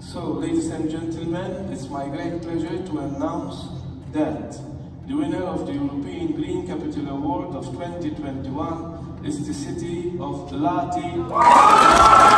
So, ladies and gentlemen, it's my great pleasure to announce that the winner of the European Green Capital Award of 2021 is the city of Lahti.